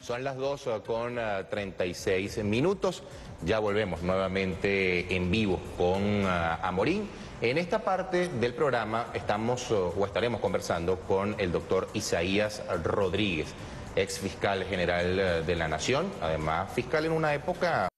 Son las 2 con 36 minutos. Ya volvemos nuevamente en vivo con Amorín. En esta parte del programa estaremos conversando con el doctor Isaías Rodríguez, ex fiscal general de la Nación, además fiscal en una época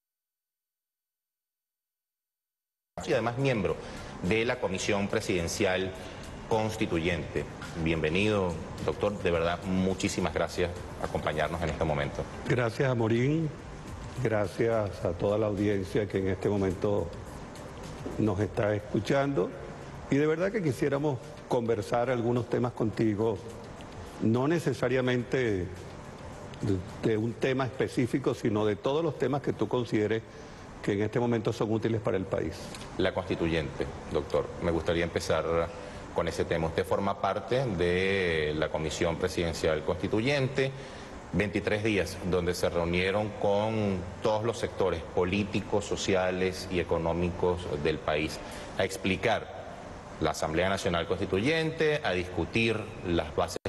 y además miembro de la Comisión Presidencial Constituyente. Bienvenido, doctor. De verdad, muchísimas gracias por acompañarnos en este momento. Gracias, Amorín. Gracias a toda la audiencia que en este momento nos está escuchando. Y de verdad que quisiéramos conversar algunos temas contigo, no necesariamente de un tema específico, sino de todos los temas que tú consideres que en este momento son útiles para el país. La constituyente, doctor, me gustaría empezar con ese tema. Usted forma parte de la Comisión Presidencial Constituyente, 23 días donde se reunieron con todos los sectores políticos, sociales y económicos del país a explicar la Asamblea Nacional Constituyente, a discutir las bases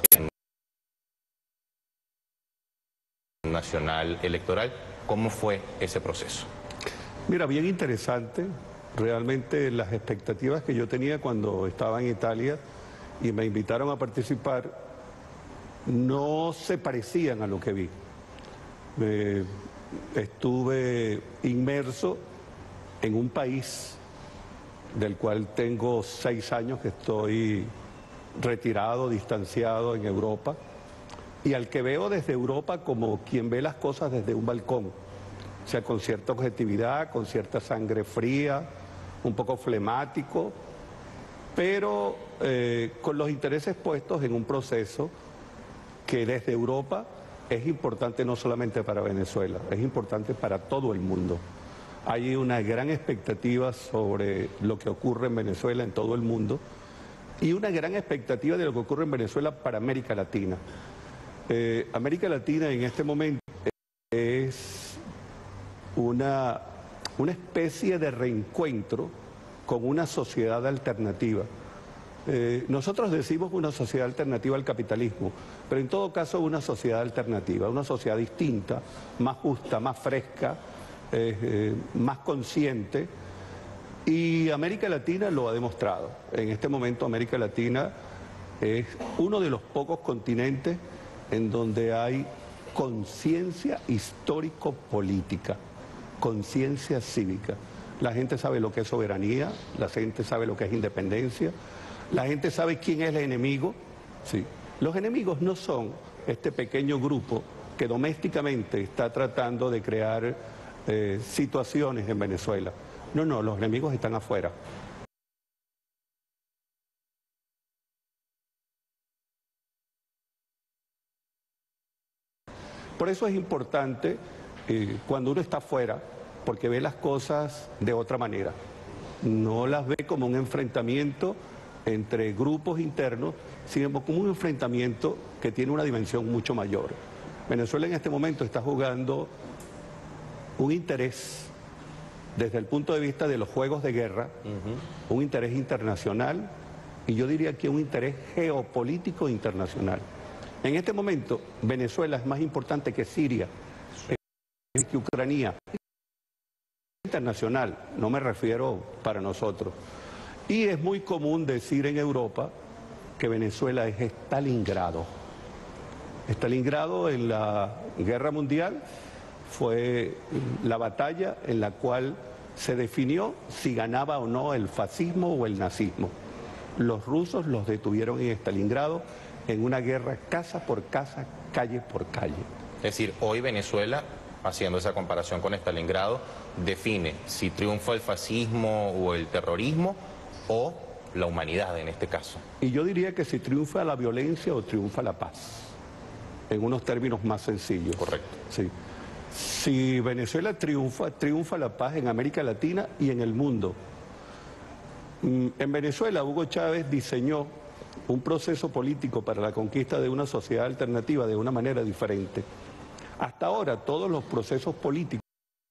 nacional electoral. ¿Cómo fue ese proceso? Mira, bien interesante. Realmente las expectativas que yo tenía cuando estaba en Italia y me invitaron a participar no se parecían a lo que vi. Estuve inmerso en un país del cual tengo 6 años que estoy retirado, distanciado en Europa, y al que veo desde Europa como quien ve las cosas desde un balcón, o sea, con cierta objetividad, con cierta sangre fría, un poco flemático, pero con los intereses puestos en un proceso que desde Europa es importante no solamente para Venezuela, es importante para todo el mundo. Hay una gran expectativa sobre lo que ocurre en Venezuela, en todo el mundo, y una gran expectativa de lo que ocurre en Venezuela para América Latina. América Latina en este momento es una especie de reencuentro con una sociedad alternativa. Nosotros decimos una sociedad alternativa al capitalismo, pero en todo caso una sociedad alternativa, una sociedad distinta, más justa, más fresca, más consciente, y América Latina lo ha demostrado. En este momento América Latina es uno de los pocos continentes en donde hay conciencia histórico-política, conciencia cívica. La gente sabe lo que es soberanía, la gente sabe lo que es independencia, la gente sabe quién es el enemigo. Sí. Los enemigos no son este pequeño grupo que domésticamente está tratando de crear situaciones en Venezuela. No, los enemigos están afuera. Por eso es importante cuando uno está afuera, porque ve las cosas de otra manera. No las ve como un enfrentamiento entre grupos internos, sino como un enfrentamiento que tiene una dimensión mucho mayor. Venezuela en este momento está jugando un interés desde el punto de vista de los juegos de guerra, un interés internacional, y yo diría que un interés geopolítico internacional. En este momento, Venezuela es más importante que Siria, que Ucrania. Internacional, no me refiero para nosotros. Y es muy común decir en Europa que Venezuela es Stalingrado. Stalingrado en la Guerra Mundial fue la batalla en la cual se definió si ganaba o no el fascismo o el nazismo. Los rusos los detuvieron en Stalingrado en una guerra casa por casa, calle por calle. Es decir, hoy Venezuela, haciendo esa comparación con Stalingrado, define si triunfa el fascismo o el terrorismo o la humanidad en este caso. Y yo diría que si triunfa la violencia o triunfa la paz, en unos términos más sencillos. Correcto. Sí. Si Venezuela triunfa, triunfa la paz en América Latina y en el mundo. En Venezuela, Hugo Chávez diseñó un proceso político para la conquista de una sociedad alternativa de una manera diferente. Hasta ahora, todos los procesos políticos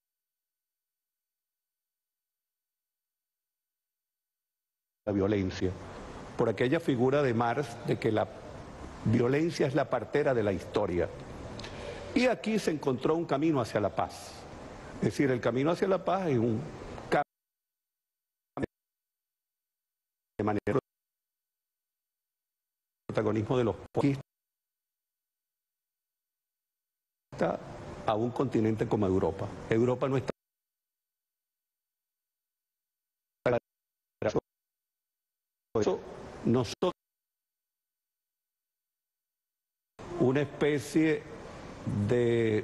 la violencia, por aquella figura de Marx de que la violencia es la partera de la historia. Y aquí se encontró un camino hacia la paz. Es decir, el camino hacia la paz es un cambio de manera protagonismo de los pueblos a un continente como Europa. Europa no está eso, nosotros una especie de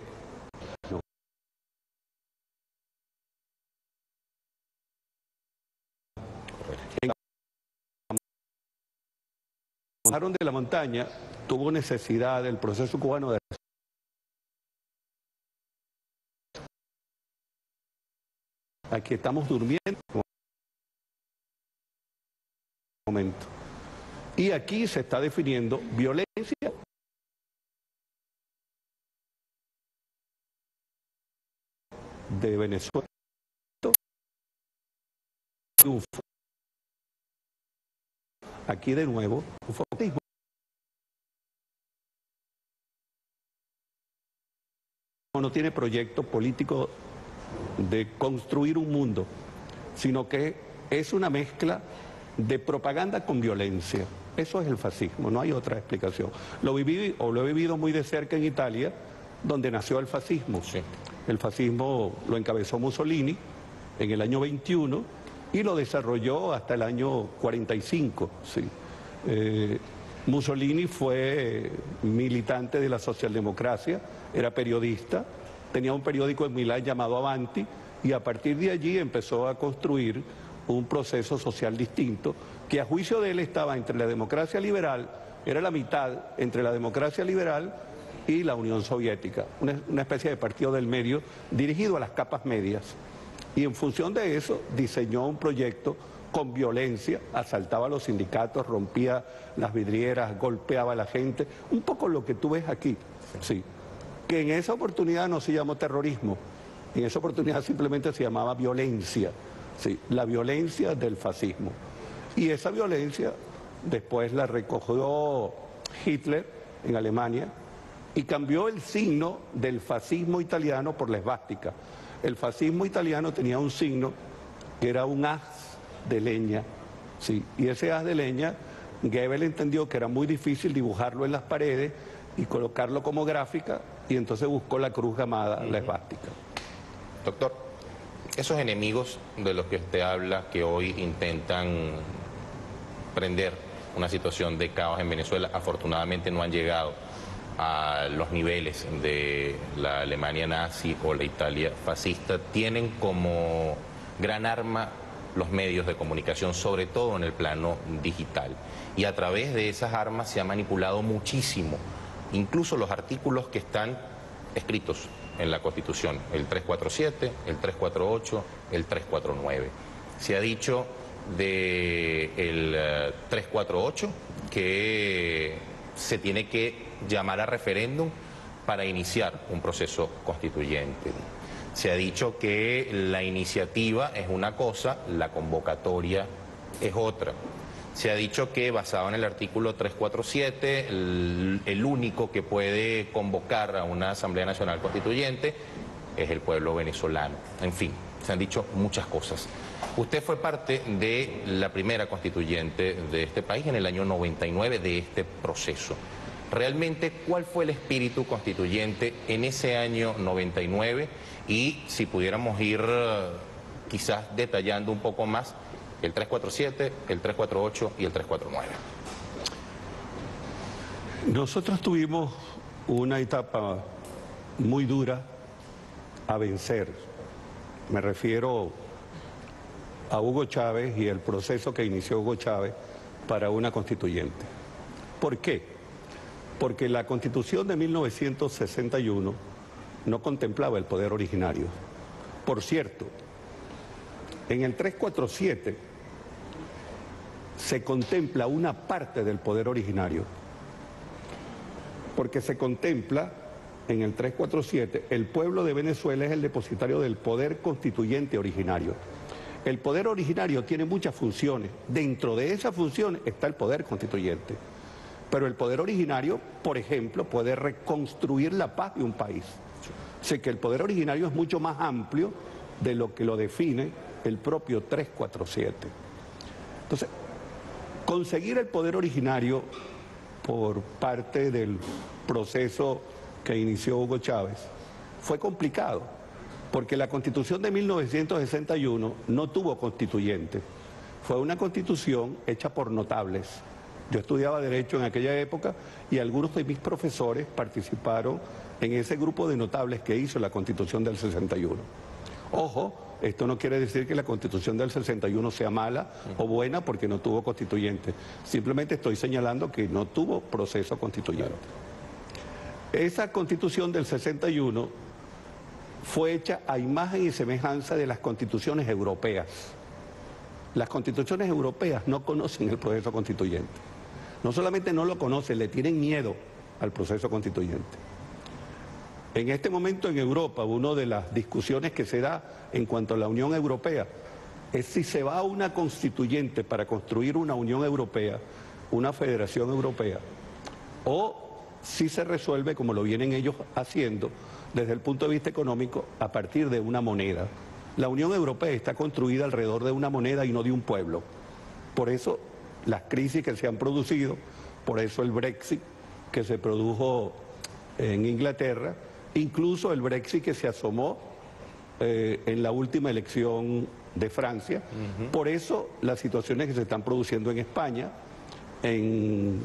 bajaron de la montaña, tuvo necesidad del proceso cubano de aquí estamos durmiendo en un momento. Y aquí se está definiendo violencia de Venezuela. Aquí de nuevo, un fanatismo. No tiene proyecto político de construir un mundo, sino que es una mezcla de propaganda con violencia. Eso es el fascismo, no hay otra explicación. Lo viví o lo he vivido muy de cerca en Italia, donde nació el fascismo. Sí. El fascismo lo encabezó Mussolini en el año 21 y lo desarrolló hasta el año 45. Sí. Mussolini fue militante de la socialdemocracia, era periodista, tenía un periódico en Milán llamado Avanti y a partir de allí empezó a construir un proceso social distinto que a juicio de él estaba entre la democracia liberal, era la mitad entre la democracia liberal y la Unión Soviética, una especie de partido del medio dirigido a las capas medias. Y en función de eso diseñó un proyecto con violencia, asaltaba a los sindicatos, rompía las vidrieras, golpeaba a la gente, un poco lo que tú ves aquí, sí. Que en esa oportunidad no se llamó terrorismo, en esa oportunidad simplemente se llamaba violencia, sí, la violencia del fascismo. Y esa violencia después la recogió Hitler en Alemania y cambió el signo del fascismo italiano por la esvástica. El fascismo italiano tenía un signo que era un haz de leña, sí, y ese haz de leña, Goebbels entendió que era muy difícil dibujarlo en las paredes y colocarlo como gráfica, y entonces buscó la cruz llamada la esvástica. Doctor, esos enemigos de los que usted habla, que hoy intentan prender una situación de caos en Venezuela, afortunadamente no han llegado a los niveles de la Alemania nazi o la Italia fascista, tienen como gran arma los medios de comunicación, sobre todo en el plano digital. Y a través de esas armas se ha manipulado muchísimo, incluso los artículos que están escritos en la Constitución, el 347, el 348, el 349. Se ha dicho del 348 que se tiene que llamar a referéndum para iniciar un proceso constituyente. Se ha dicho que la iniciativa es una cosa, la convocatoria es otra. Se ha dicho que basado en el artículo 347, el único que puede convocar a una Asamblea Nacional Constituyente es el pueblo venezolano. En fin, se han dicho muchas cosas. Usted fue parte de la primera constituyente de este país en el año 99 de este proceso. Realmente, ¿cuál fue el espíritu constituyente en ese año 99? Y si pudiéramos ir quizás detallando un poco más el 347, el 348 y el 349. Nosotros tuvimos una etapa muy dura a vencer. Me refiero a Hugo Chávez y el proceso que inició Hugo Chávez para una constituyente. ¿Por qué? Porque la Constitución de 1961 no contemplaba el poder originario. Por cierto, en el 347 se contempla una parte del poder originario, porque se contempla en el 347, el pueblo de Venezuela es el depositario del poder constituyente originario. El poder originario tiene muchas funciones, dentro de esas funciones está el poder constituyente. Pero el poder originario, por ejemplo, puede reconstruir la paz de un país. Sé que el poder originario es mucho más amplio de lo que lo define el propio 347. Entonces, conseguir el poder originario por parte del proceso que inició Hugo Chávez fue complicado, porque la Constitución de 1961 no tuvo constituyente. Fue una constitución hecha por notables. Yo estudiaba Derecho en aquella época y algunos de mis profesores participaron en ese grupo de notables que hizo la Constitución del 61. Ojo, esto no quiere decir que la Constitución del 61 sea mala o buena porque no tuvo constituyente. Simplemente estoy señalando que no tuvo proceso constituyente. Esa Constitución del 61 fue hecha a imagen y semejanza de las constituciones europeas. Las constituciones europeas no conocen el proceso constituyente. No solamente no lo conocen, le tienen miedo al proceso constituyente. En este momento en Europa, una de las discusiones que se da en cuanto a la Unión Europea es si se va a una constituyente para construir una Unión Europea, una Federación Europea, o si se resuelve, como lo vienen ellos haciendo, desde el punto de vista económico, a partir de una moneda. La Unión Europea está construida alrededor de una moneda y no de un pueblo. Por eso las crisis que se han producido, por eso el Brexit que se produjo en Inglaterra, incluso el Brexit que se asomó en la última elección de Francia, por eso las situaciones que se están produciendo en España, en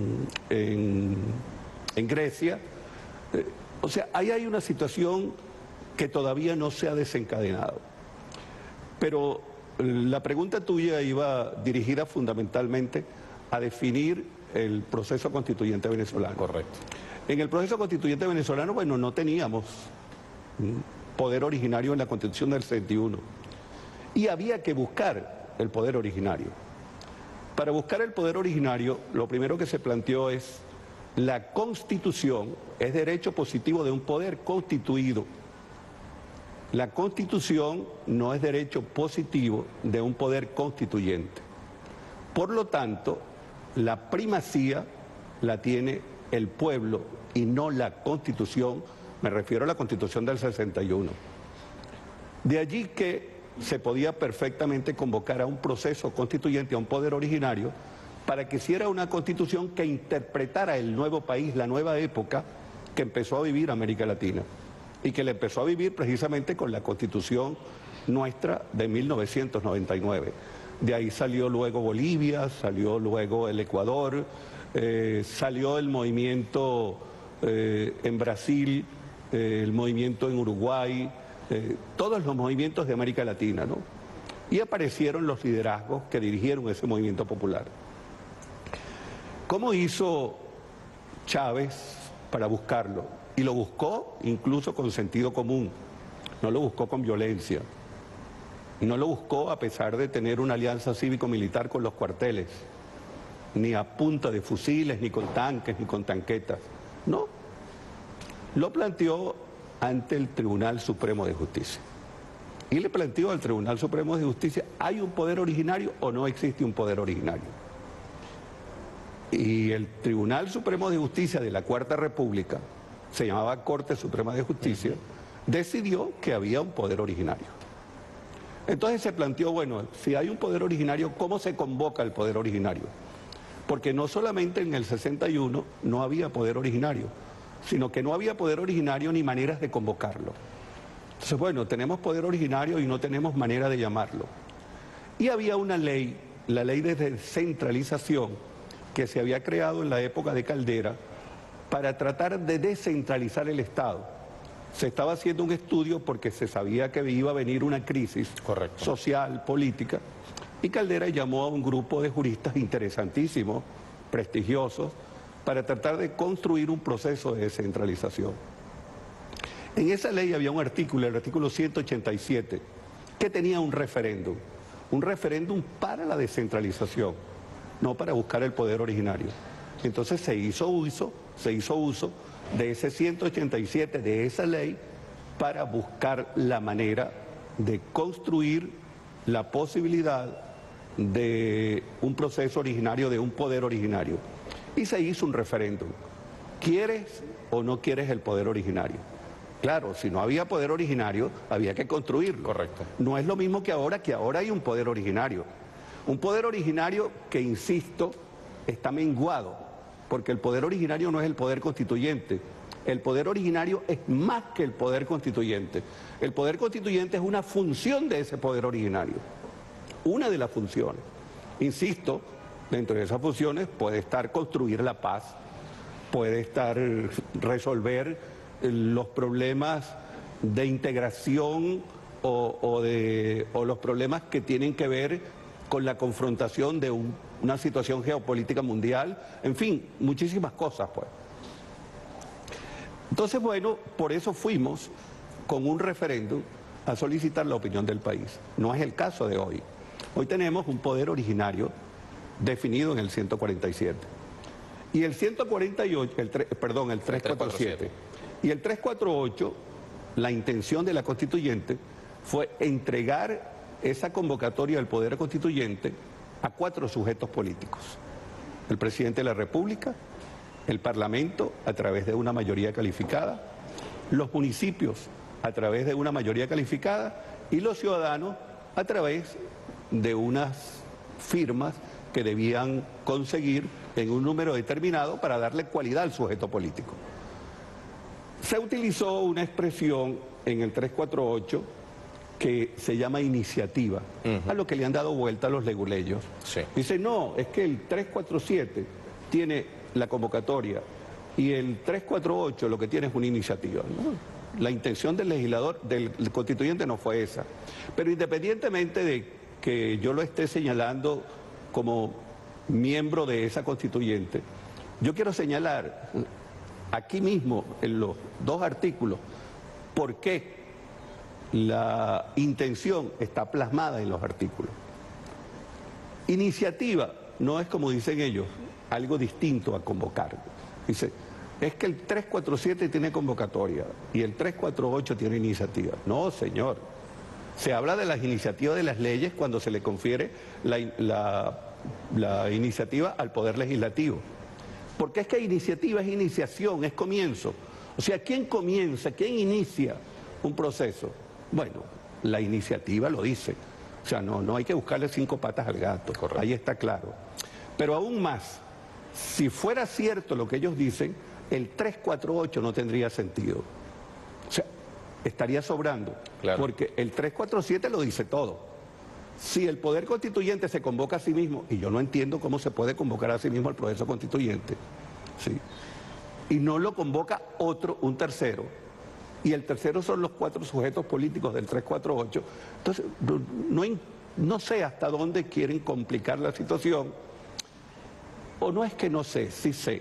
Grecia, o sea, ahí hay una situación que todavía no se ha desencadenado. Pero la pregunta tuya iba dirigida fundamentalmente a definir el proceso constituyente venezolano. Correcto. En el proceso constituyente venezolano, bueno, no teníamos poder originario en la Constitución del 61 y había que buscar el poder originario. Para buscar el poder originario, lo primero que se planteó es la Constitución es derecho positivo de un poder constituido. La Constitución no es derecho positivo de un poder constituyente. Por lo tanto, la primacía la tiene el pueblo y no la Constitución, me refiero a la Constitución del 61. De allí que se podía perfectamente convocar a un proceso constituyente, a un poder originario, para que hiciera una Constitución que interpretara el nuevo país, la nueva época que empezó a vivir América Latina y que le empezó a vivir precisamente con la Constitución nuestra de 1999. De ahí salió luego Bolivia, salió luego el Ecuador, salió el movimiento en Brasil, el movimiento en Uruguay, todos los movimientos de América Latina, ¿no? Y aparecieron los liderazgos que dirigieron ese movimiento popular. ¿Cómo hizo Chávez para buscarlo? Y lo buscó incluso con sentido común, no lo buscó con violencia, no lo buscó a pesar de tener una alianza cívico-militar con los cuarteles, ni a punta de fusiles, ni con tanques, ni con tanquetas, no. Lo planteó ante el Tribunal Supremo de Justicia. Y le planteó al Tribunal Supremo de Justicia, ¿hay un poder originario o no existe un poder originario? Y el Tribunal Supremo de Justicia de la Cuarta República, se llamaba Corte Suprema de Justicia, decidió que había un poder originario. Entonces se planteó, bueno, si hay un poder originario, ¿cómo se convoca el poder originario? Porque no solamente en el 61 no había poder originario, sino que no había poder originario ni maneras de convocarlo. Entonces, bueno, tenemos poder originario y no tenemos manera de llamarlo. Y había una ley, la ley de descentralización, que se había creado en la época de Caldera para tratar de descentralizar el Estado. Se estaba haciendo un estudio porque se sabía que iba a venir una crisis social, política, y Caldera llamó a un grupo de juristas interesantísimos, prestigiosos, para tratar de construir un proceso de descentralización. En esa ley había un artículo, el artículo 187, que tenía un referéndum para la descentralización, no para buscar el poder originario. Entonces se hizo uso de ese 187, de esa ley, para buscar la manera de construir la posibilidad de un proceso originario, de un poder originario. y se hizo un referéndum. ¿Quieres o no quieres el poder originario? Claro, si no había poder originario, había que construirlo. Correcto. No es lo mismo que ahora hay un poder originario. Un poder originario que, insisto, está menguado, porque el poder originario no es el poder constituyente. El poder originario es más que el poder constituyente. El poder constituyente es una función de ese poder originario, una de las funciones. Insisto, dentro de esas funciones puede estar construir la paz, puede estar resolver los problemas de integración o los problemas que tienen que ver con la confrontación de una situación geopolítica mundial, en fin, muchísimas cosas, pues. Entonces, bueno, por eso fuimos con un referéndum a solicitar la opinión del país. No es el caso de hoy. Hoy tenemos un poder originario definido en el 147. Y el 148, el 347. Y el 348, la intención de la constituyente fue entregar esa convocatoria del poder constituyente a 4 sujetos políticos: el presidente de la República, el Parlamento a través de una mayoría calificada, los municipios a través de una mayoría calificada y los ciudadanos a través de unas firmas que debían conseguir en un número determinado para darle cualidad al sujeto político. Se utilizó una expresión en el 348 que se llama iniciativa, a lo que le han dado vuelta a los leguleyos. Sí. Dice, no, es que el 347 tiene la convocatoria y el 348 lo que tiene es una iniciativa. No, la intención del legislador, del constituyente no fue esa. Pero independientemente de que yo lo esté señalando como miembro de esa constituyente, yo quiero señalar aquí mismo en los 2 artículos por qué la intención está plasmada en los artículos. Iniciativa no es, como dicen ellos, algo distinto a convocar. Dice, es que el 347 tiene convocatoria y el 348 tiene iniciativa. No, señor. Se habla de las iniciativas de las leyes cuando se le confiere la iniciativa al Poder Legislativo. Porque es que iniciativa es iniciación, es comienzo. O sea, ¿quién comienza, quién inicia un proceso? Bueno, la iniciativa lo dice. O sea, no hay que buscarle 5 patas al gato. Correcto. Ahí está claro. Pero aún más, si fuera cierto lo que ellos dicen, el 348 no tendría sentido. O sea, estaría sobrando. Claro. Porque el 347 lo dice todo. Si el Poder Constituyente se convoca a sí mismo, y yo no entiendo cómo se puede convocar a sí mismo el proceso constituyente, ¿sí?, y no lo convoca un tercero, y el tercero son los 4 sujetos políticos del 348, entonces no sé hasta dónde quieren complicar la situación, o no es que no sé, sí sé.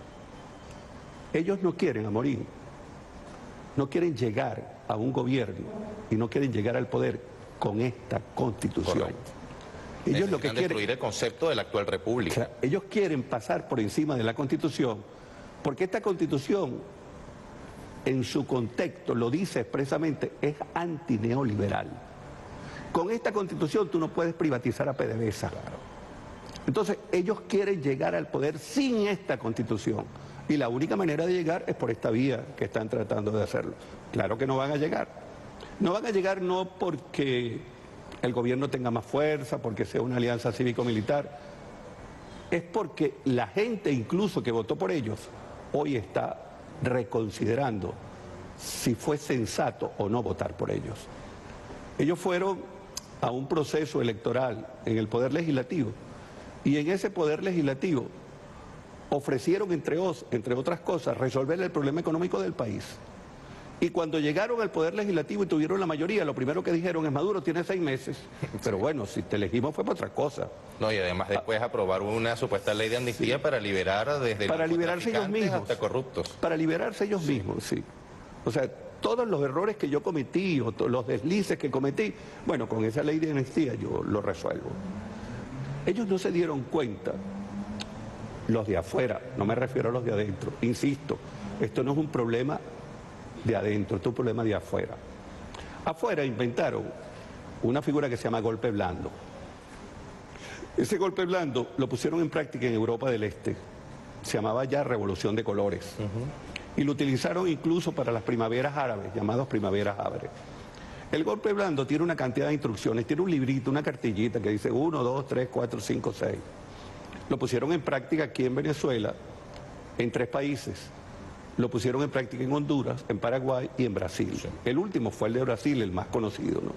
Ellos no quieren, Amorín, no quieren llegar a un gobierno y no quieren llegar al poder con esta Constitución. Correcto. Ellos lo que quieren destruir el concepto de la actual república. O sea, ellos quieren pasar por encima de la Constitución, porque esta Constitución, en su contexto, lo dice expresamente, es antineoliberal. Con esta Constitución tú no puedes privatizar a PDVSA. Claro. Entonces, ellos quieren llegar al poder sin esta Constitución. Y la única manera de llegar es por esta vía que están tratando de hacerlo. Claro que no van a llegar. No van a llegar no porque el gobierno tenga más fuerza, porque sea una alianza cívico-militar. Es porque la gente incluso que votó por ellos hoy está reconsiderando si fue sensato o no votar por ellos. Ellos fueron a un proceso electoral en el Poder Legislativo y en ese Poder Legislativo ofrecieron, entre otras cosas, resolver el problema económico del país. Y cuando llegaron al Poder Legislativo y tuvieron la mayoría, lo primero que dijeron es: Maduro tiene 6 meses. Pero bueno, si te elegimos fue por otra cosa. No, y además después aprobar una supuesta ley de amnistía, sí, para liberar desde para liberarse ellos mismos hasta corruptos. Para liberarse ellos mismos, sí. O sea, todos los errores que yo cometí o los deslices que cometí, bueno, con esa ley de amnistía yo lo resuelvo. Ellos no se dieron cuenta, los de afuera, no me refiero a los de adentro, insisto, esto no es un problema de adentro, esto es un problema de afuera. Afuera inventaron una figura que se llama golpe blando. Ese golpe blando lo pusieron en práctica en Europa del Este se llamaba ya Revolución de Colores. Y lo utilizaron incluso para las primaveras árabes, llamadas primaveras árabes. El golpe blando tiene una cantidad de instrucciones, tiene un librito, una cartillita que dice 1, 2, 3, 4, 5, 6. Lo pusieron en práctica aquí en Venezuela, en 3 países. Lo pusieron en práctica en Honduras, en Paraguay y en Brasil. Sí. El último fue el de Brasil, el más conocido, ¿no?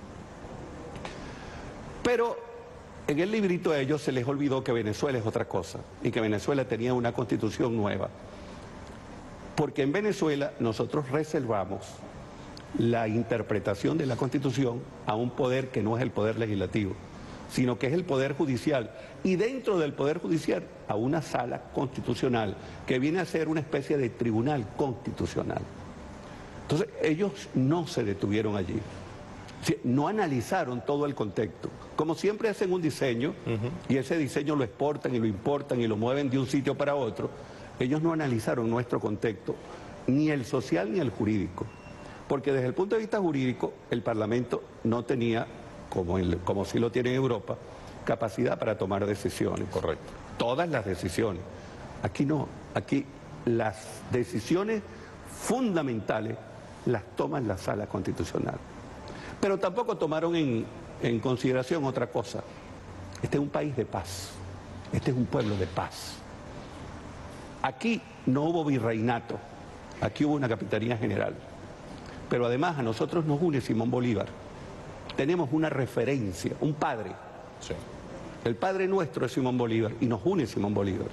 Pero en el librito a ellos se les olvidó que Venezuela es otra cosa y que Venezuela tenía una constitución nueva. Porque en Venezuela nosotros reservamos la interpretación de la Constitución a un poder que no es el poder legislativo, sino que es el poder judicial, y dentro del poder judicial a una sala constitucional que viene a ser una especie de tribunal constitucional. Entonces ellos no se detuvieron allí, no analizaron todo el contexto. Como siempre hacen un diseño y ese diseño lo exportan y lo importan y lo mueven de un sitio para otro, ellos no analizaron nuestro contexto, ni el social ni el jurídico. Porque desde el punto de vista jurídico, el Parlamento no tenía, como sí lo tiene en Europa, capacidad para tomar decisiones. Correcto. Todas las decisiones. Aquí no, aquí las decisiones fundamentales las toma la Sala Constitucional. Pero tampoco tomaron en consideración otra cosa. Este es un país de paz, este es un pueblo de paz. Aquí no hubo virreinato, aquí hubo una capitanía general. Pero además a nosotros nos une Simón Bolívar. Tenemos una referencia, un padre. Sí. El padre nuestro es Simón Bolívar y nos une Simón Bolívar.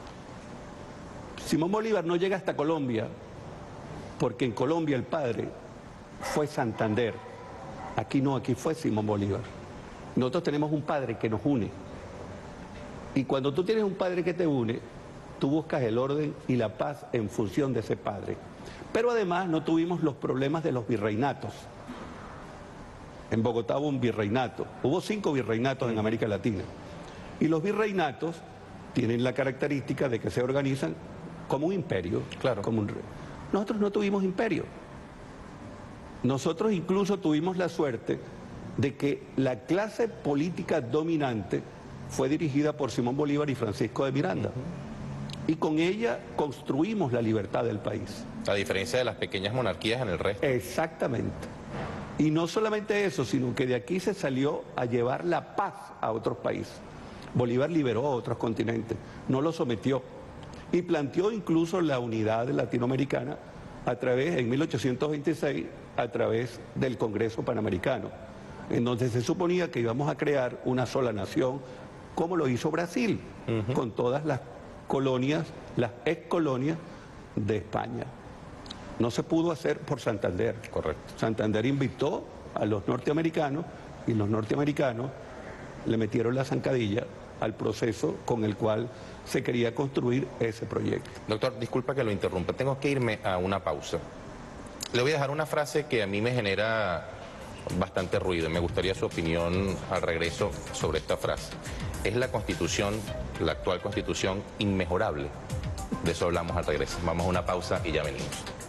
Simón Bolívar no llega hasta Colombia porque en Colombia el padre fue Santander. Aquí no, aquí fue Simón Bolívar. Nosotros tenemos un padre que nos une. Y cuando tú tienes un padre que te une, tú buscas el orden y la paz en función de ese padre. Pero además no tuvimos los problemas de los virreinatos. En Bogotá hubo un virreinato, hubo 5 virreinatos en América Latina. Y los virreinatos tienen la característica de que se organizan como un imperio. Claro. Nosotros no tuvimos imperio. Nosotros incluso tuvimos la suerte de que la clase política dominante fue dirigida por Simón Bolívar y Francisco de Miranda. Y con ella construimos la libertad del país. A diferencia de las pequeñas monarquías en el resto. Exactamente. Y no solamente eso, sino que de aquí se salió a llevar la paz a otros países. Bolívar liberó a otros continentes, no los sometió. Y planteó incluso la unidad latinoamericana a través, en 1826, a través del Congreso Panamericano, en donde se suponía que íbamos a crear una sola nación, como lo hizo Brasil, con todas las colonias, las excolonias de España. No se pudo hacer por Santander. Correcto. Santander invitó a los norteamericanos y los norteamericanos le metieron la zancadilla al proceso con el cual se quería construir ese proyecto. Doctor, disculpa que lo interrumpa, tengo que irme a una pausa. Le voy a dejar una frase que a mí me genera bastante ruido. Me gustaría su opinión al regreso sobre esta frase. ¿Es la Constitución, la actual Constitución, inmejorable? De eso hablamos al regreso. Vamos a una pausa y ya venimos.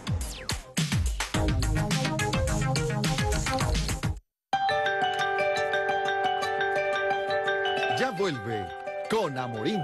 Ya vuelve con Amorín.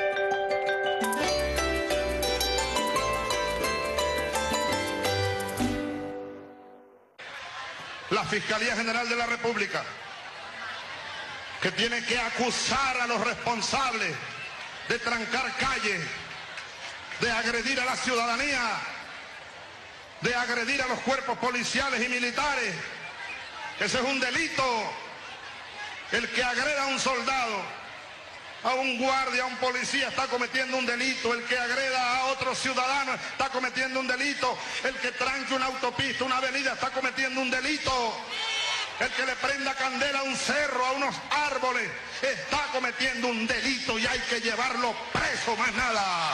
La Fiscalía General de la República, que tiene que acusar a los responsables de trancar calles, de agredir a la ciudadanía, de agredir a los cuerpos policiales y militares. Ese es un delito. El que agreda a un soldado, a un guardia, a un policía, está cometiendo un delito. El que agreda a otro ciudadano está cometiendo un delito. El que tranque una autopista, una avenida, está cometiendo un delito. El que le prenda candela a un cerro, a unos árboles, está cometiendo un delito y hay que llevarlo preso, más nada.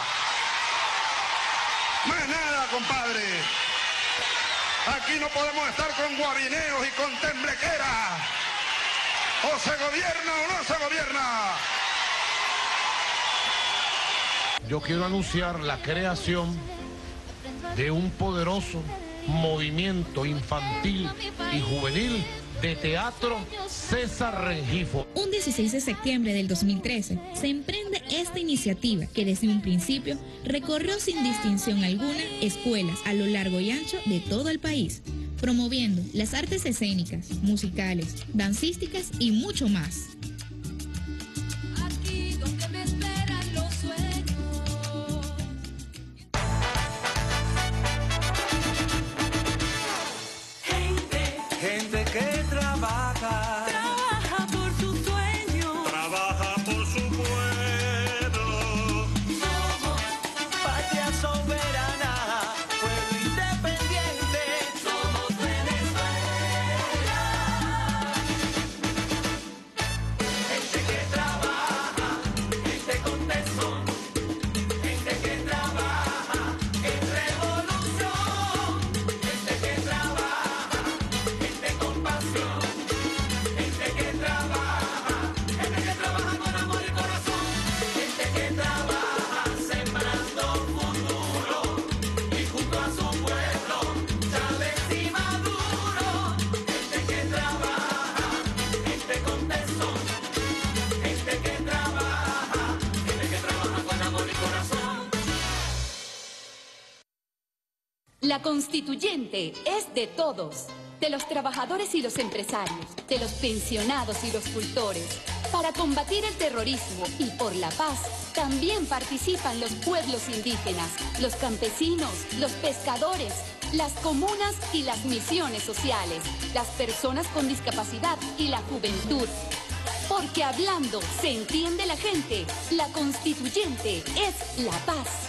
Más nada, compadre. Aquí no podemos estar con guabineos y con temblequeras. O se gobierna o no se gobierna. Yo quiero anunciar la creación de un poderoso Movimiento Infantil y Juvenil de Teatro César Rengifo. Un 16 de septiembre del 2013 se emprende esta iniciativa que desde un principio recorrió sin distinción alguna escuelas a lo largo y ancho de todo el país, promoviendo las artes escénicas, musicales, dancísticas y mucho más. Aquí donde me esperan los sueños. Gente que trabaja por su sueño. trabaja por su pueblo. Somos Patria soberana, pueblo independiente. Somos Venezuela. Gente que trabaja, gente con tesón. Gente que trabaja en revolución. Gente que trabaja, gente con pasión. Gente que trabaja con amor y corazón. Gente que trabaja sembrando futuro y junto a su pueblo, Chávez y Maduro. Gente que trabaja, gente con tesón. Gente que trabaja con amor y corazón. La Constituyente es de todos, de los trabajadores y los empresarios, de los pensionados y los cultores. Para combatir el terrorismo y por la paz, también participan los pueblos indígenas, los campesinos, los pescadores, las comunas y las misiones sociales, las personas con discapacidad y la juventud. Porque hablando se entiende la gente, la Constituyente es la paz.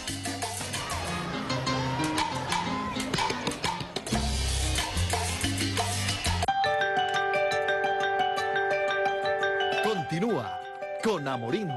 Continúa con Amorín.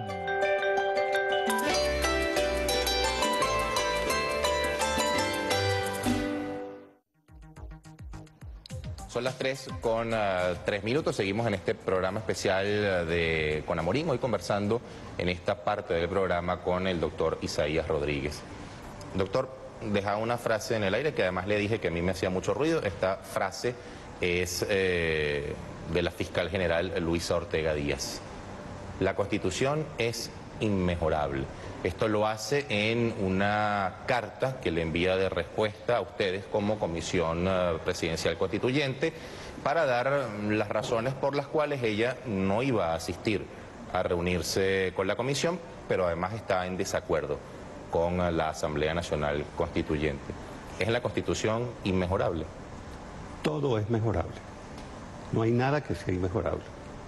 Son las 3:03. Seguimos en este programa especial de Con Amorín, hoy conversando en esta parte del programa con el doctor Isaías Rodríguez. Doctor, dejaba una frase en el aire que además le dije que a mí me hacía mucho ruido. Esta frase es de la fiscal general Luisa Ortega Díaz. La Constitución es inmejorable. Esto lo hace en una carta que le envía de respuesta a ustedes como Comisión Presidencial Constituyente para dar las razones por las cuales ella no iba a asistir a reunirse con la comisión, pero además está en desacuerdo con la Asamblea Nacional Constituyente. ¿Es la Constitución inmejorable? Todo es mejorable. No hay nada que sea inmejorable.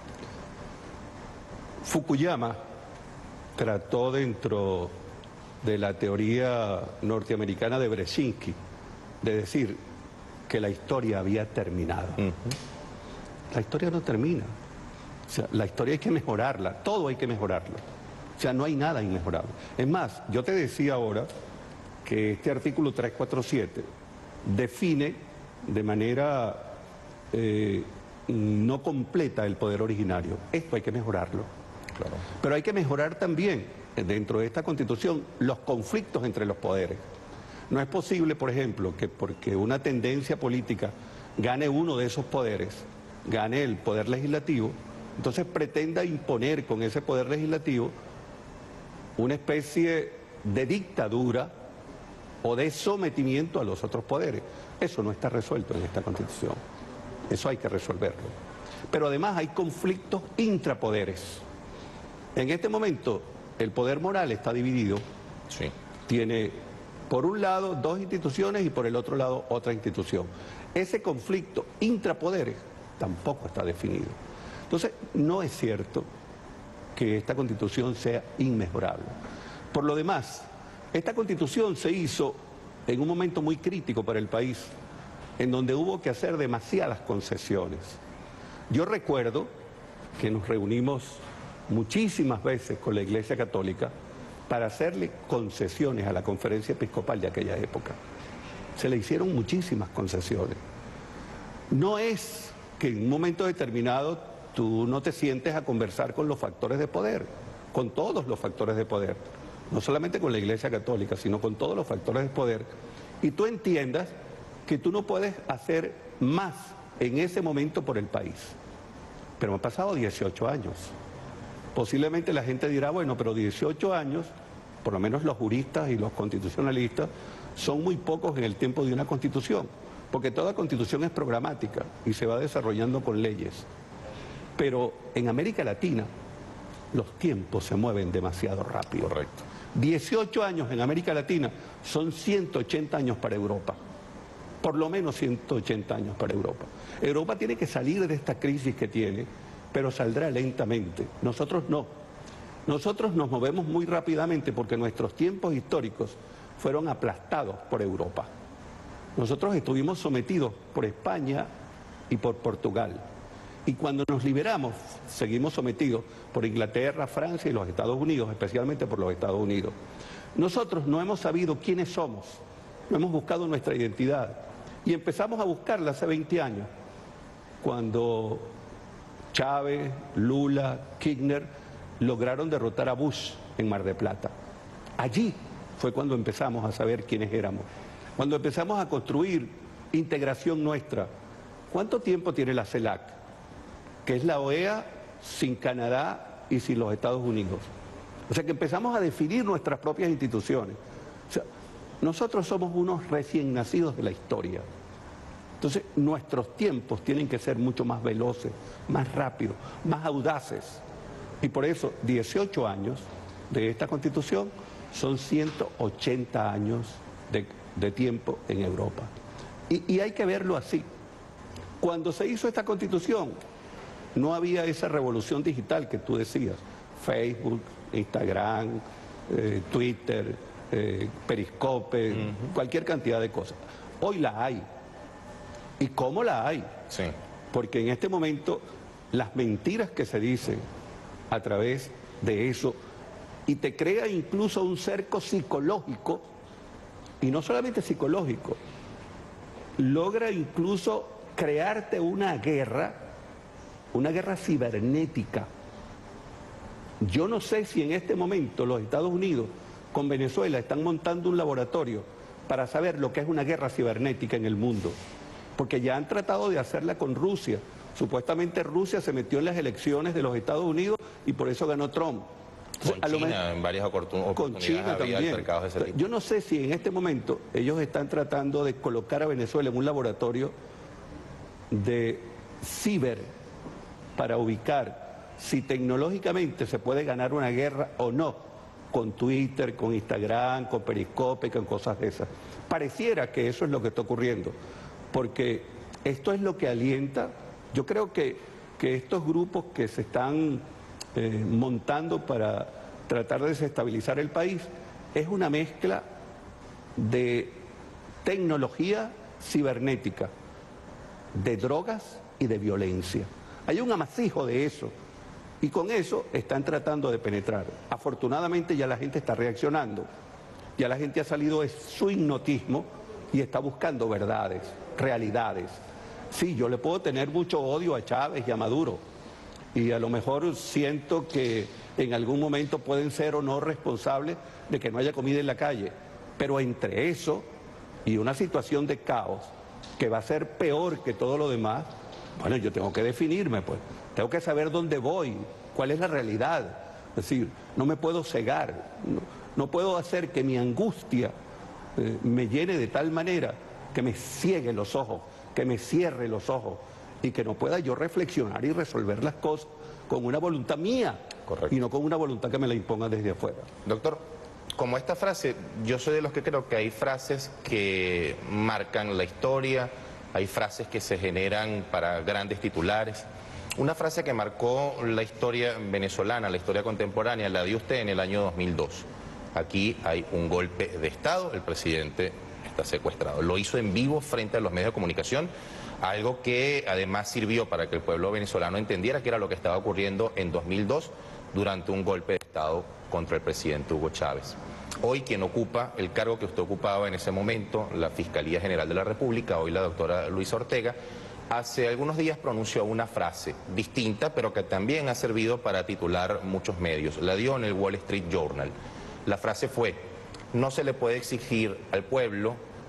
Fukuyama trató dentro de la teoría norteamericana de Brzezinski de decir que la historia había terminado. La historia no termina. O sea, la historia hay que mejorarla, todo hay que mejorarlo. O sea, no hay nada inmejorable. Es más, yo te decía ahora que este artículo 347 define de manera no completa el poder originario. Esto hay que mejorarlo. Claro. Pero hay que mejorar también, dentro de esta Constitución, los conflictos entre los poderes. No es posible, por ejemplo, que porque una tendencia política gane uno de esos poderes, gane el poder legislativo, entonces pretenda imponer con ese poder legislativo una especie de dictadura o de sometimiento a los otros poderes. Eso no está resuelto en esta Constitución. Eso hay que resolverlo. Pero además hay conflictos intrapoderes. En este momento, el poder moral está dividido. Sí. Tiene, por un lado, dos instituciones y por el otro lado, otra institución. Ese conflicto intrapoderes tampoco está definido. Entonces, no es cierto que esta Constitución sea inmejorable. Por lo demás, esta Constitución se hizo en un momento muy crítico para el país, en donde hubo que hacer demasiadas concesiones. Yo recuerdo que nos reunimos muchísimas veces con la Iglesia Católica para hacerle concesiones a la Conferencia Episcopal de aquella época. Se le hicieron muchísimas concesiones. No es que en un momento determinado tú no te sientes a conversar con los factores de poder, con todos los factores de poder, no solamente con la Iglesia Católica, sino con todos los factores de poder, y tú entiendas que tú no puedes hacer más en ese momento por el país. Pero han pasado 18 años. Posiblemente la gente dirá, bueno, pero 18 años, por lo menos los juristas y los constitucionalistas, son muy pocos en el tiempo de una constitución, porque toda constitución es programática y se va desarrollando con leyes. Pero en América Latina los tiempos se mueven demasiado rápido. Correcto. 18 años en América Latina son 180 años para Europa. Por lo menos 180 años para Europa. Europa tiene que salir de esta crisis que tiene, pero saldrá lentamente. Nosotros no. Nosotros nos movemos muy rápidamente porque nuestros tiempos históricos fueron aplastados por Europa. Nosotros estuvimos sometidos por España y por Portugal. Y cuando nos liberamos, seguimos sometidos por Inglaterra, Francia y los Estados Unidos, especialmente por los Estados Unidos. Nosotros no hemos sabido quiénes somos, no hemos buscado nuestra identidad. Y empezamos a buscarla hace 20 años, cuando Chávez, Lula, Kirchner lograron derrotar a Bush en Mar del Plata. Allí fue cuando empezamos a saber quiénes éramos, cuando empezamos a construir integración nuestra. ¿Cuánto tiempo tiene la CELAC? Que es la OEA sin Canadá y sin los Estados Unidos. O sea que empezamos a definir nuestras propias instituciones. O sea, nosotros somos unos recién nacidos de la historia. Entonces nuestros tiempos tienen que ser mucho más veloces, más rápidos, más audaces. Y por eso 18 años de esta Constitución son 180 años de tiempo en Europa. Y hay que verlo así. Cuando se hizo esta Constitución, no había esa revolución digital que tú decías. Facebook, Instagram, Twitter, Periscope, cualquier cantidad de cosas. Hoy la hay. ¿Y cómo la hay? Sí. Porque en este momento las mentiras que se dicen a través de eso, y te crea incluso un cerco psicológico, y no solamente psicológico, logra incluso crearte una guerra cibernética. Yo no sé si en este momento los Estados Unidos con Venezuela están montando un laboratorio para saber lo que es una guerra cibernética en el mundo, porque ya han tratado de hacerla con Rusia. Supuestamente Rusia se metió en las elecciones de los Estados Unidos y por eso ganó Trump. Con China en varias oportunidades. Con China también. Yo no sé si en este momento ellos están tratando de colocar a Venezuela en un laboratorio de ciber para ubicar si tecnológicamente se puede ganar una guerra o no, con Twitter, con Instagram, con Periscope, con cosas de esas. Pareciera que eso es lo que está ocurriendo, porque esto es lo que alienta. Yo creo que estos grupos que se están montando para tratar de desestabilizar el país es una mezcla de tecnología cibernética, de drogas y de violencia. Hay un amasijo de eso y con eso están tratando de penetrar. Afortunadamente ya la gente está reaccionando, ya la gente ha salido de su hipnotismo y está buscando verdades, realidades. Sí, yo le puedo tener mucho odio a Chávez y a Maduro y a lo mejor siento que en algún momento pueden ser o no responsables de que no haya comida en la calle, pero entre eso y una situación de caos que va a ser peor que todo lo demás, bueno, yo tengo que definirme, pues, tengo que saber dónde voy, cuál es la realidad. Es decir, no me puedo cegar, no puedo hacer que mi angustia me llene de tal manera que me ciegue los ojos, que me cierre los ojos y que no pueda yo reflexionar y resolver las cosas con una voluntad mía. Correcto. Y no con una voluntad que me la imponga desde afuera. Doctor, como esta frase, yo soy de los que creo que hay frases que marcan la historia, hay frases que se generan para grandes titulares. Una frase que marcó la historia venezolana, la historia contemporánea, la dio usted en el año 2002. Aquí hay un golpe de Estado, el presidente está secuestrado. Lo hizo en vivo frente a los medios de comunicación, algo que además sirvió para que el pueblo venezolano entendiera que era lo que estaba ocurriendo en 2002 durante un golpe de Estado contra el presidente Hugo Chávez. Hoy quien ocupa el cargo que usted ocupaba en ese momento, la Fiscalía General de la República, hoy la doctora Luisa Ortega, hace algunos días pronunció una frase distinta, pero que también ha servido para titular muchos medios. La dio en el Wall Street Journal. La frase fue: no se le puede exigir al pueblo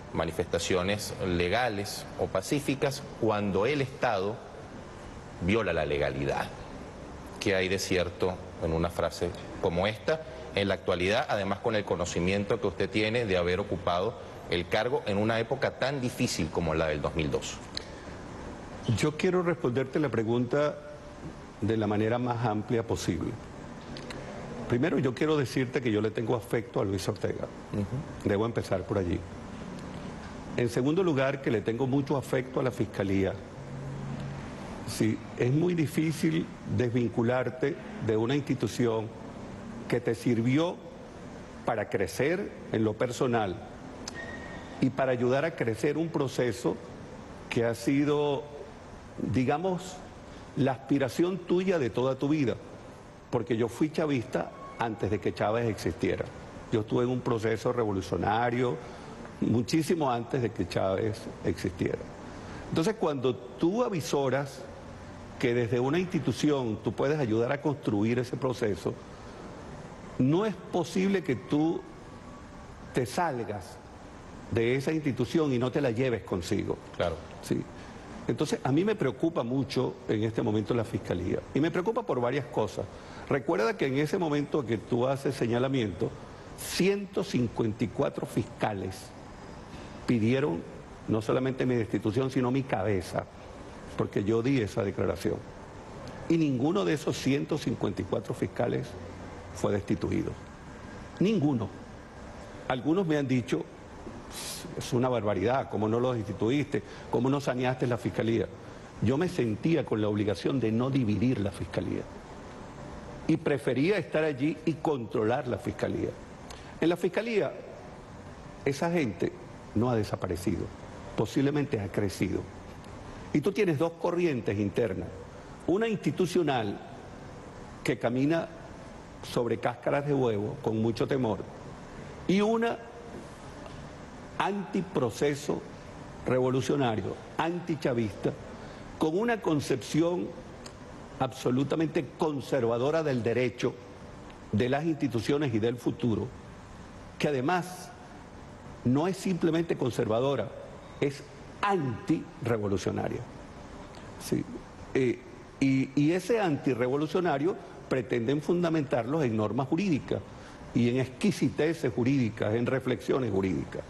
manifestaciones legales o pacíficas cuando el Estado viola la legalidad. ¿Qué hay de cierto en una frase como esta en la actualidad, además con el conocimiento que usted tiene de haber ocupado el cargo en una época tan difícil como la del 2002? Yo quiero responderte la pregunta de la manera más amplia posible. Primero, yo quiero decirte que yo le tengo afecto a Luis Ortega. Debo empezar por allí. En segundo lugar, que le tengo mucho afecto a la Fiscalía. Sí, es muy difícil desvincularte de una institución que te sirvió para crecer en lo personal y para ayudar a crecer un proceso que ha sido, digamos, la aspiración tuya de toda tu vida, porque yo fui chavista antes de que Chávez existiera. Yo estuve en un proceso revolucionario muchísimo antes de que Chávez existiera. Entonces, cuando tú avisoras que desde una institución tú puedes ayudar a construir ese proceso, no es posible que tú te salgas de esa institución y no te la lleves consigo. Claro. Sí. Entonces, a mí me preocupa mucho en este momento la Fiscalía. Y me preocupa por varias cosas. Recuerda que en ese momento que tú haces señalamiento, 154 fiscales pidieron no solamente mi destitución, sino mi cabeza, porque yo di esa declaración. Y ninguno de esos 154 fiscales fue destituido. Ninguno. Algunos me han dicho, es una barbaridad, ¿cómo no lo destituiste? ¿Cómo no saneaste la Fiscalía? Yo me sentía con la obligación de no dividir la Fiscalía. Y prefería estar allí y controlar la Fiscalía. En la Fiscalía, esa gente no ha desaparecido, posiblemente ha crecido. Y tú tienes dos corrientes internas, una institucional que camina sobre cáscaras de huevo con mucho temor y una antiproceso revolucionario, antichavista, con una concepción absolutamente conservadora del derecho, de las instituciones y del futuro, que además no es simplemente conservadora, es antirrevolucionaria. Sí. Y ese antirrevolucionario pretenden fundamentarlos en normas jurídicas y en exquisiteces jurídicas, en reflexiones jurídicas.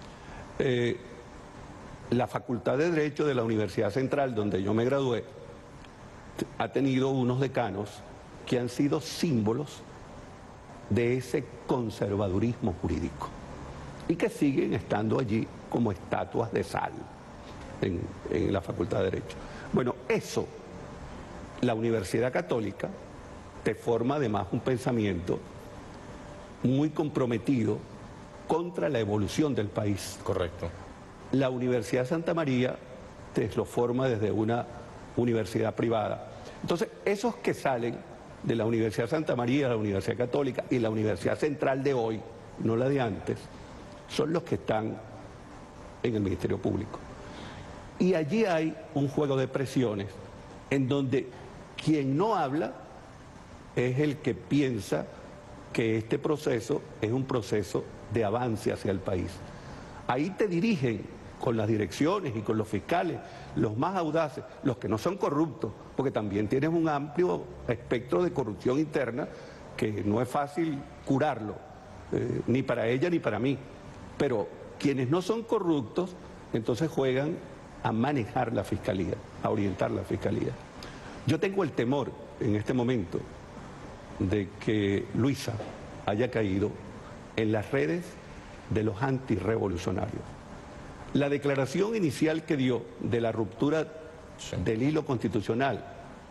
La Facultad de Derecho de la Universidad Central, donde yo me gradué, ha tenido unos decanos que han sido símbolos de ese conservadurismo jurídico y que siguen estando allí como estatuas de sal en la Facultad de Derecho. Bueno, eso, la Universidad Católica te forma además un pensamiento muy comprometido contra la evolución del país. Correcto. La Universidad Santa María te lo forma desde una universidad privada. Entonces, esos que salen de la Universidad Santa María, la Universidad Católica y la Universidad Central de hoy, no la de antes, son los que están en el Ministerio Público. Y allí hay un juego de presiones en donde quien no habla es el que piensa que este proceso es un proceso de avance hacia el país. Ahí te dirigen con las direcciones y con los fiscales, los más audaces, los que no son corruptos, porque también tienes un amplio espectro de corrupción interna que no es fácil curarlo, ni para ella ni para mí. Pero quienes no son corruptos, entonces juegan a manejar la Fiscalía, a orientar la Fiscalía. Yo tengo el temor en este momento de que Luisa haya caído en las redes de los antirrevolucionarios. La declaración inicial que dio de la ruptura del hilo constitucional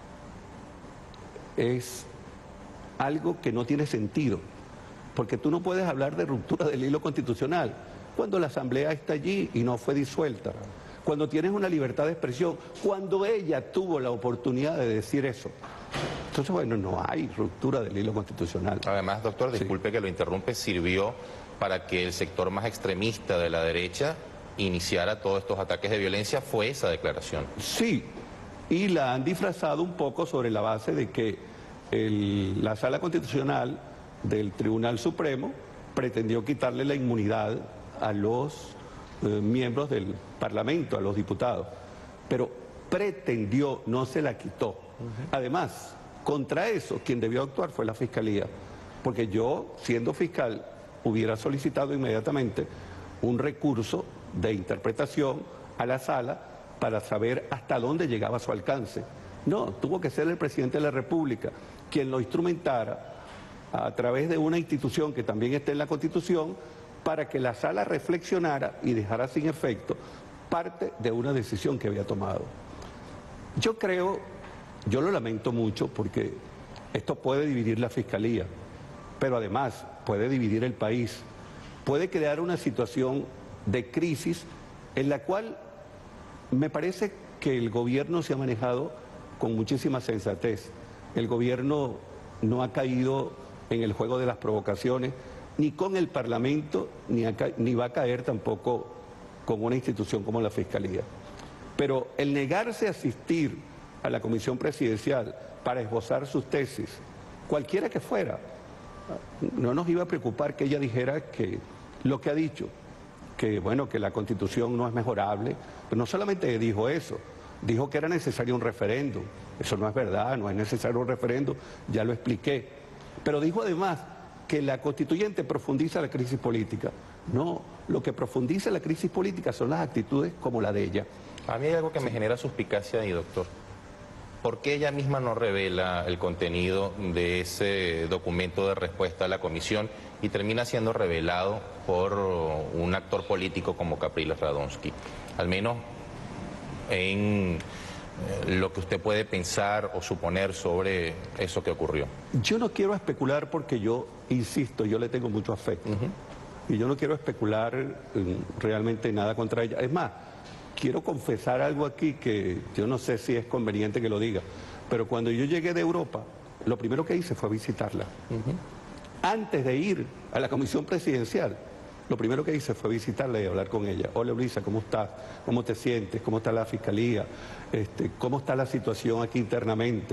es algo que no tiene sentido, porque tú no puedes hablar de ruptura del hilo constitucional cuando la Asamblea está allí y no fue disuelta, cuando tienes una libertad de expresión, cuando ella tuvo la oportunidad de decir eso. Entonces, bueno, no hay ruptura del hilo constitucional. Además, doctor, disculpe que lo interrumpe, sirvió para que el sector más extremista de la derecha iniciara todos estos ataques de violencia, fue esa declaración. Sí, y la han disfrazado un poco sobre la base de que la Sala Constitucional del Tribunal Supremo pretendió quitarle la inmunidad a los miembros del Parlamento, a los diputados, pero pretendió, no se la quitó. Además, contra eso, quien debió actuar fue la Fiscalía, porque yo, siendo fiscal, hubiera solicitado inmediatamente un recurso de interpretación a la sala para saber hasta dónde llegaba su alcance. No, tuvo que ser el presidente de la República quien lo instrumentara a través de una institución que también está en la Constitución para que la sala reflexionara y dejara sin efecto parte de una decisión que había tomado. Yo creo, yo lo lamento mucho porque esto puede dividir la Fiscalía, pero además puede dividir el país, puede crear una situación de crisis en la cual me parece que el gobierno se ha manejado con muchísima sensatez. El gobierno no ha caído en el juego de las provocaciones, ni con el Parlamento, ni va a caer tampoco con una institución como la Fiscalía. Pero el negarse a asistir a la Comisión Presidencial para esbozar sus tesis, cualquiera que fuera, no nos iba a preocupar que ella dijera que lo que ha dicho, que bueno, que la Constitución no es mejorable, pero no solamente dijo eso, dijo que era necesario un referéndum. Eso no es verdad, no es necesario un referéndum, ya lo expliqué. Pero dijo además que la constituyente profundiza la crisis política. No, lo que profundiza la crisis política son las actitudes como la de ella. A mí hay algo que me genera suspicacia ahí, doctor. ¿Por qué ella misma no revela el contenido de ese documento de respuesta a la comisión y termina siendo revelado por un actor político como Capriles Radonsky? Al menos en lo que usted puede pensar o suponer sobre eso que ocurrió. Yo no quiero especular porque yo, insisto, yo le tengo mucho afecto. Y yo no quiero especular realmente nada contra ella. Es más, quiero confesar algo aquí que yo no sé si es conveniente que lo diga, pero cuando yo llegué de Europa, lo primero que hice fue visitarla. Antes de ir a la Comisión Presidencial, lo primero que hice fue visitarla y hablar con ella. Hola, Luisa, ¿cómo estás? ¿Cómo te sientes? ¿Cómo está la Fiscalía? ¿Cómo está la situación aquí internamente?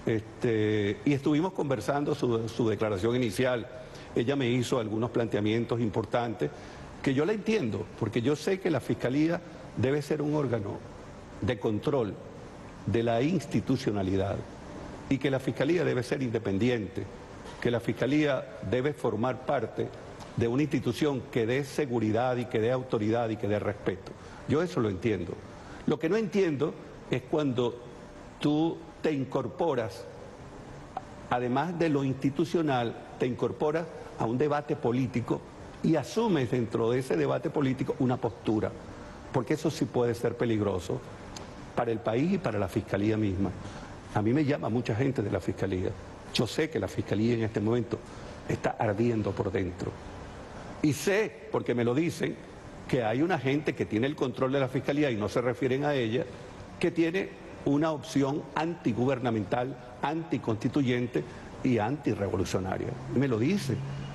Y estuvimos conversando su declaración inicial. Ella me hizo algunos planteamientos importantes que yo la entiendo, porque yo sé que la Fiscalía debe ser un órgano de control de la institucionalidad y que la Fiscalía debe ser independiente, que la Fiscalía debe formar parte de una institución que dé seguridad y que dé autoridad y que dé respeto. Yo eso lo entiendo. Lo que no entiendo es cuando tú te incorporas, además de lo institucional, te incorporas a un debate político y asumes dentro de ese debate político una postura, porque eso sí puede ser peligroso para el país y para la Fiscalía misma. A mí me llama mucha gente de la Fiscalía. Yo sé que la Fiscalía en este momento está ardiendo por dentro. Y sé, porque me lo dicen, que hay una gente que tiene el control de la Fiscalía y no se refieren a ella, que tiene una opción antigubernamental, anticonstituyente y antirrevolucionaria. Me lo dicen.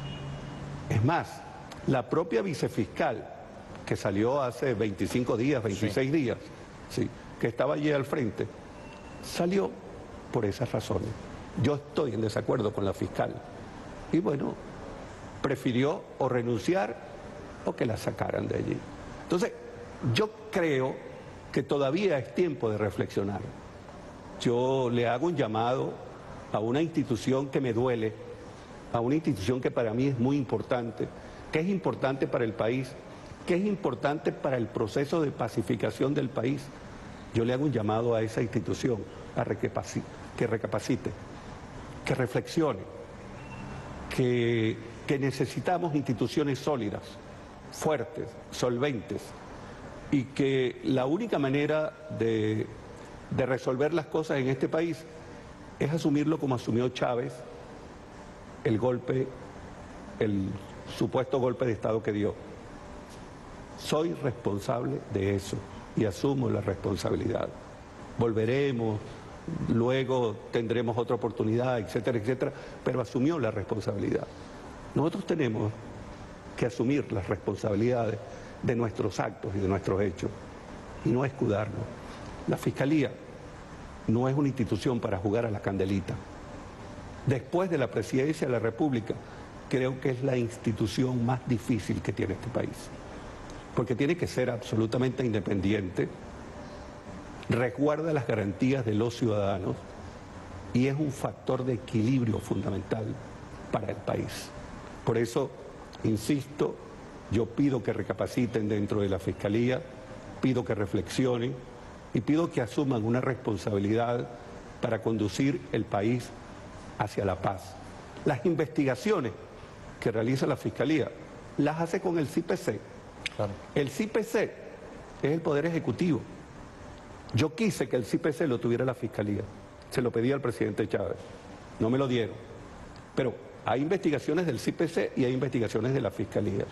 Es más, la propia vicefiscal, que salió hace 25 días, 26 días, sí, que estaba allí al frente, salió por esas razones. Yo estoy en desacuerdo con la fiscal. Y bueno, prefirió o renunciar o que la sacaran de allí. Entonces, yo creo que todavía es tiempo de reflexionar. Yo le hago un llamado a una institución que me duele, a una institución que para mí es muy importante, que es importante para el país, que es importante para el proceso de pacificación del país. Yo le hago un llamado a esa institución a que recapacite, que reflexione, que necesitamos instituciones sólidas, fuertes, solventes, y que la única manera de resolver las cosas en este país es asumirlo como asumió Chávez el supuesto golpe de Estado que dio. Soy responsable de eso y asumo la responsabilidad. Volveremos, luego tendremos otra oportunidad, etcétera, etcétera, pero asumió la responsabilidad. Nosotros tenemos que asumir las responsabilidades de nuestros actos y de nuestros hechos y no escudarnos. La Fiscalía no es una institución para jugar a la candelita. Después de la Presidencia de la República, creo que es la institución más difícil que tiene este país. porque tiene que ser absolutamente independiente, resguarda las garantías de los ciudadanos y es un factor de equilibrio fundamental para el país. Por eso, insisto, yo pido que recapaciten dentro de la Fiscalía, pido que reflexionen y pido que asuman una responsabilidad para conducir el país hacia la paz. Las investigaciones que realiza la Fiscalía las hace con el CIPC. Claro. El CIPC es el Poder Ejecutivo. Yo quise que el CIPC lo tuviera la Fiscalía. Se lo pedí al presidente Chávez. No me lo dieron. Pero hay investigaciones del CIPC y hay investigaciones de la Fiscalía.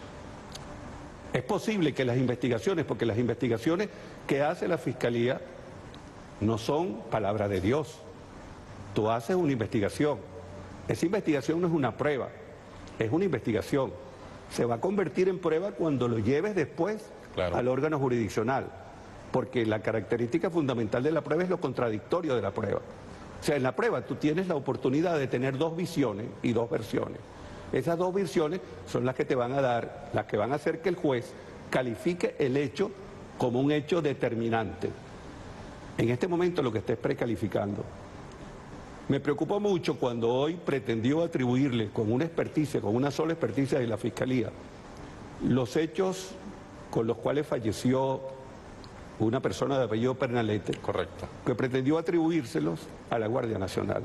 Es posible que las investigaciones, porque las investigaciones que hace la Fiscalía no son palabra de Dios. Tú haces una investigación. Esa investigación no es una prueba, es una investigación. Se va a convertir en prueba cuando lo lleves después al órgano jurisdiccional, porque la característica fundamental de la prueba es lo contradictorio de la prueba. O sea, en la prueba tú tienes la oportunidad de tener dos visiones y dos versiones. Esas dos versiones son las que te van a dar, las que van a hacer que el juez califique el hecho como un hecho determinante. En este momento lo que está es precalificando. Me preocupó mucho cuando hoy pretendió atribuirle con una experticia, con una sola experticia de la Fiscalía, los hechos con los cuales falleció una persona de apellido Pernalete. Correcto. Que pretendió atribuírselos a la Guardia Nacional.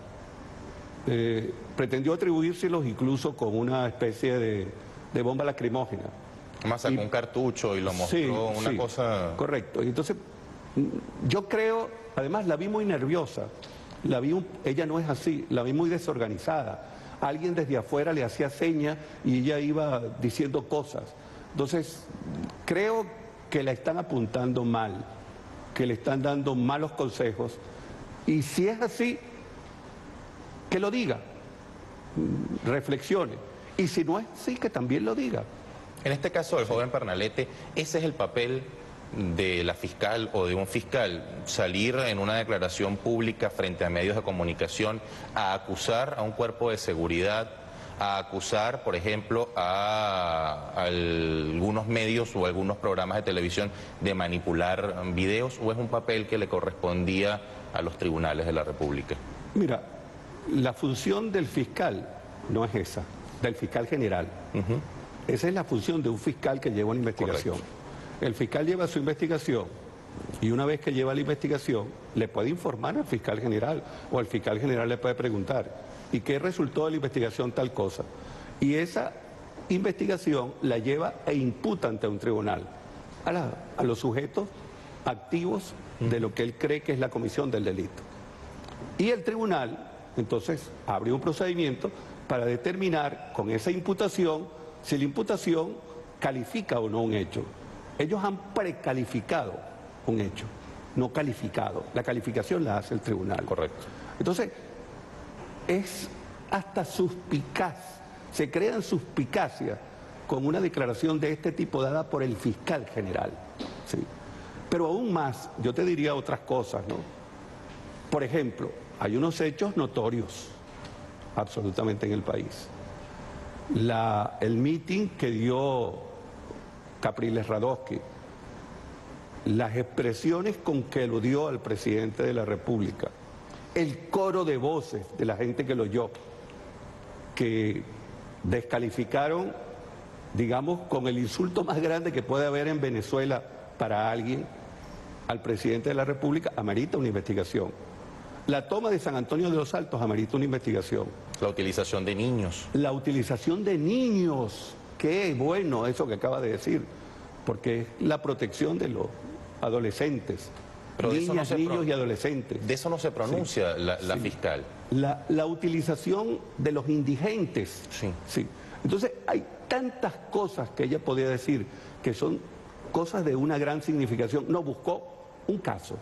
Pretendió atribuírselos incluso con una especie de bomba lacrimógena. Más sacó un cartucho y lo mostró, una cosa... Correcto. Y entonces, yo creo, además la vi muy nerviosa, ella no es así, la vi muy desorganizada. Alguien desde afuera le hacía señas y ella iba diciendo cosas. Entonces, creo que la están apuntando mal, que le están dando malos consejos. Y si es así, que lo diga, reflexione. Y si no es así, que también lo diga. En este caso del joven Pernalete, ese es el papel de la fiscal o de un fiscal, salir en una declaración pública frente a medios de comunicación a acusar a un cuerpo de seguridad, a acusar, por ejemplo, a algunos medios o algunos programas de televisión de manipular videos, o es un papel que le correspondía a los tribunales de la República? Mira, la función del fiscal no es esa, del fiscal general. Esa es la función de un fiscal que lleva una investigación. Correcto. El fiscal lleva su investigación y una vez que lleva la investigación le puede informar al fiscal general o al fiscal general le puede preguntar ¿y qué resultó de la investigación tal cosa? Y esa investigación la lleva e imputa ante un tribunal a los sujetos activos de lo que él cree que es la comisión del delito. Y el tribunal entonces abre un procedimiento para determinar con esa imputación si la imputación califica o no un hecho. Ellos han precalificado un hecho, no calificado. La calificación la hace el tribunal. Correcto. Entonces, es hasta suspicaz, se crean suspicacias con una declaración de este tipo dada por el fiscal general. ¿Sí? Pero aún más, yo te diría otras cosas, ¿no? Por ejemplo, hay unos hechos notorios, absolutamente en el país. El meeting que dio Capriles Radosky, las expresiones con que lo dio al presidente de la República, el coro de voces de la gente que lo oyó, que descalificaron, digamos, con el insulto más grande que puede haber en Venezuela para alguien, al presidente de la República, amerita una investigación. La toma de San Antonio de los Altos amerita una investigación. La utilización de niños. La utilización de niños. Qué bueno eso que acaba de decir, porque es la protección de los adolescentes, pero niñas, niños y adolescentes. De eso no se pronuncia la fiscal. La utilización de los indigentes. Sí. Entonces hay tantas cosas que ella podía decir que son cosas de una gran significación. No, buscó un caso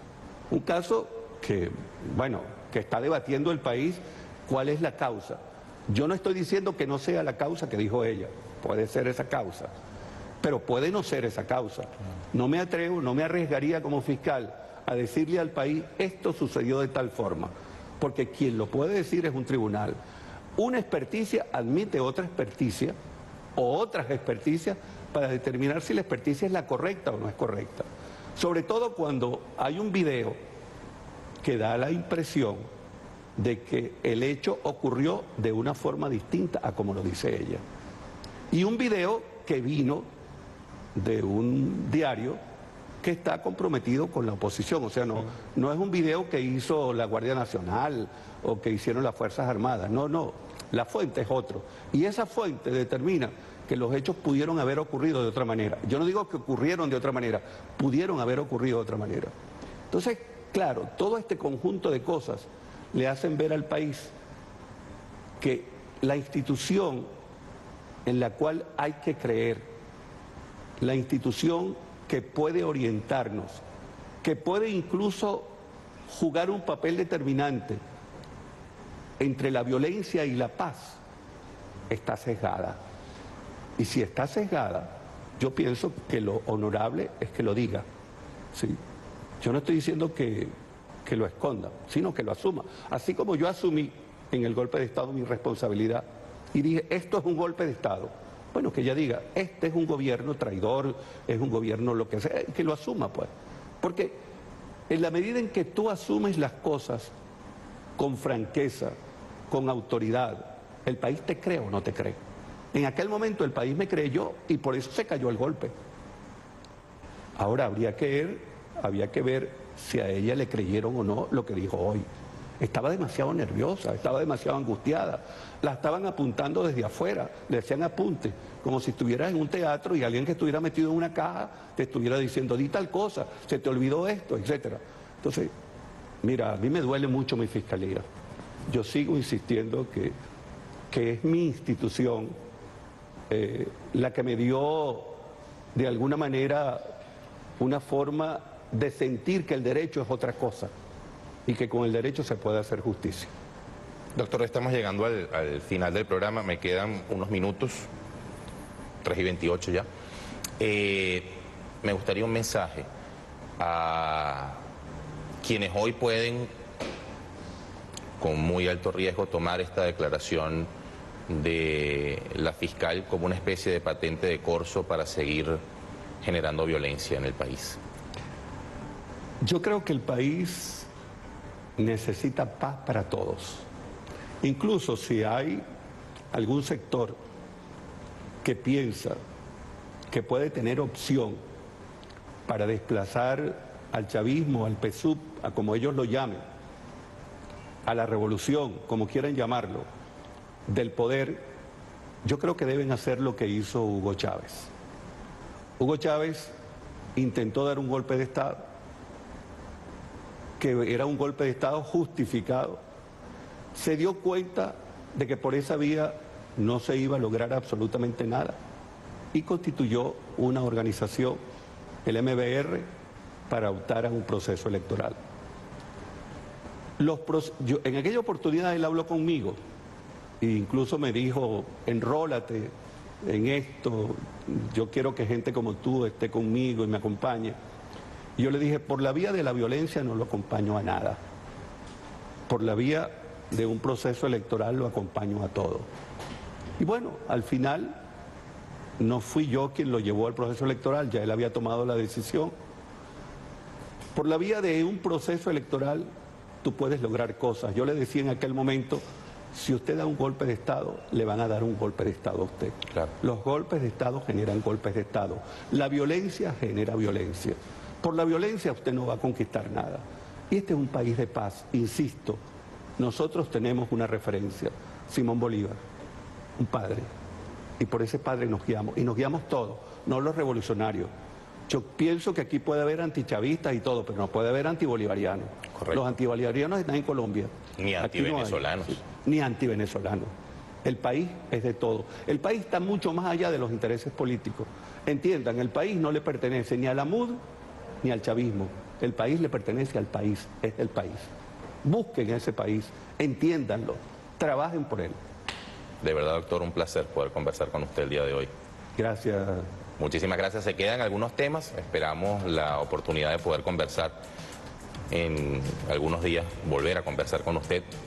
que, bueno, que está debatiendo el país cuál es la causa. Yo no estoy diciendo que no sea la causa que dijo ella, puede ser esa causa, pero puede no ser esa causa. No me atrevo, no me arriesgaría como fiscal a decirle al país esto sucedió de tal forma, porque quien lo puede decir es un tribunal. Una experticia admite otra experticia o otras experticias para determinar si la experticia es la correcta o no es correcta. Sobre todo cuando hay un video que da la impresión de que el hecho ocurrió de una forma distinta a como lo dice ella. Y un video que vino de un diario que está comprometido con la oposición. O sea, no es un video que hizo la Guardia Nacional o que hicieron las Fuerzas Armadas. No, la fuente es otro. Y esa fuente determina que los hechos pudieron haber ocurrido de otra manera. Yo no digo que ocurrieron de otra manera, pudieron haber ocurrido de otra manera. Entonces, claro, todo este conjunto de cosas le hacen ver al país que la institución en la cual hay que creer, la institución que puede orientarnos, que puede incluso jugar un papel determinante entre la violencia y la paz, está sesgada. Y si está sesgada, yo pienso que lo honorable es que lo diga. ¿Sí? Yo no estoy diciendo que lo esconda, sino que lo asuma. Así como yo asumí en el golpe de Estado mi responsabilidad y dije, esto es un golpe de Estado. Bueno, que ella diga, este es un gobierno traidor, es un gobierno lo que sea, que lo asuma, pues. Porque en la medida en que tú asumes las cosas con franqueza, con autoridad, el país te cree o no te cree. En aquel momento el país me creyó y por eso se cayó el golpe. Ahora había que ver si a ella le creyeron o no lo que dijo hoy. Estaba demasiado nerviosa, estaba demasiado angustiada. La estaban apuntando desde afuera, le decían apunte, como si estuvieras en un teatro y alguien que estuviera metido en una caja te estuviera diciendo, di tal cosa, se te olvidó esto, etcétera. Entonces, mira, a mí me duele mucho mi fiscalía. Yo sigo insistiendo que es mi institución la que me dio, de alguna manera, una forma de sentir que el derecho es otra cosa y que con el derecho se puede hacer justicia. Doctor, estamos llegando al final del programa, me quedan unos minutos, 3:28 ya. Me gustaría un mensaje a quienes hoy pueden, con muy alto riesgo, tomar esta declaración de la fiscal como una especie de patente de corso para seguir generando violencia en el país. Yo creo que el país necesita paz para todos. Incluso si hay algún sector que piensa que puede tener opción para desplazar al chavismo, al PSUV, a como ellos lo llamen, a la revolución, como quieran llamarlo, del poder, yo creo que deben hacer lo que hizo Hugo Chávez. Hugo Chávez intentó dar un golpe de Estado, que era un golpe de Estado justificado. Se dio cuenta de que por esa vía no se iba a lograr absolutamente nada y constituyó una organización, el MBR, para optar a un proceso electoral. En aquella oportunidad él habló conmigo e incluso me dijo, enrólate en esto, yo quiero que gente como tú esté conmigo y me acompañe. Y yo le dije, por la vía de la violencia no lo acompaño a nada, por la vía de un proceso electoral lo acompaño a todo. Y bueno, al final no fui yo quien lo llevó al proceso electoral, ya él había tomado la decisión. Por la vía de un proceso electoral tú puedes lograr cosas. Yo le decía en aquel momento, si usted da un golpe de Estado, le van a dar un golpe de Estado a usted. Claro. Los golpes de Estado generan golpes de Estado. La violencia genera violencia. Por la violencia usted no va a conquistar nada. Y este es un país de paz, insisto. Nosotros tenemos una referencia, Simón Bolívar, un padre. Y por ese padre nos guiamos. Y nos guiamos todos, no los revolucionarios. Yo pienso que aquí puede haber antichavistas y todo, pero no puede haber antibolivarianos. Correcto. Los antibolivarianos están en Colombia. Ni antivenezolanos. Ni antivenezolanos. El país es de todo. El país está mucho más allá de los intereses políticos. Entiendan, el país no le pertenece ni a la MUD ni al chavismo. El país le pertenece al país, es del país. Busquen ese país, entiéndanlo, trabajen por él. De verdad, doctor, un placer poder conversar con usted el día de hoy. Gracias. Muchísimas gracias. Se quedan algunos temas. Esperamos la oportunidad de poder conversar en algunos días, volver a conversar con usted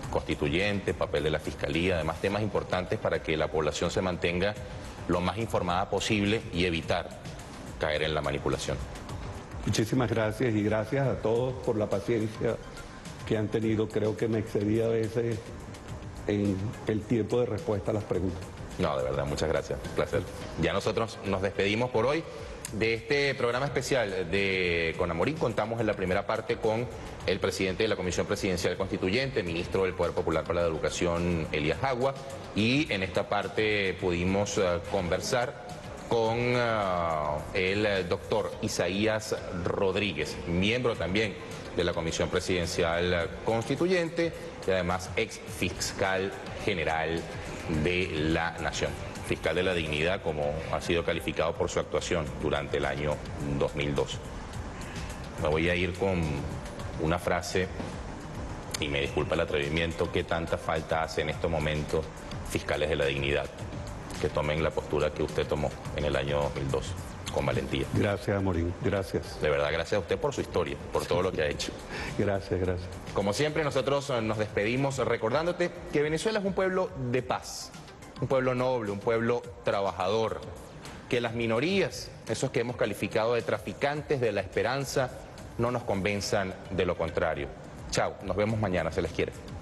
constituyente, papel de la Fiscalía, además temas importantes para que la población se mantenga lo más informada posible y evitar caer en la manipulación. Muchísimas gracias y gracias a todos por la paciencia que han tenido. Creo que me excedí a veces en el tiempo de respuesta a las preguntas. No, de verdad, muchas gracias. Un placer. Ya nosotros nos despedimos por hoy de este programa especial de Con Amorín. Contamos en la primera parte con el presidente de la Comisión Presidencial Constituyente, ministro del Poder Popular para la Educación, Elías Jagua, y en esta parte pudimos conversar con el doctor Isaías Rodríguez, miembro también de la Comisión Presidencial Constituyente y además ex fiscal general de la Nación, fiscal de la dignidad, como ha sido calificado por su actuación durante el año 2002. Me voy a ir con una frase, y me disculpa el atrevimiento, que tanta falta hace en estos momentos fiscales de la dignidad, que tomen la postura que usted tomó en el año 2002, con valentía. Gracias, Amorín, gracias. De verdad, gracias a usted por su historia, por todo lo que ha hecho. Gracias, gracias. Como siempre, nosotros nos despedimos recordándote que Venezuela es un pueblo de paz, un pueblo noble, un pueblo trabajador, que las minorías, esos que hemos calificado de traficantes de la esperanza, no nos convenzan de lo contrario. Chao, nos vemos mañana, se les quiere.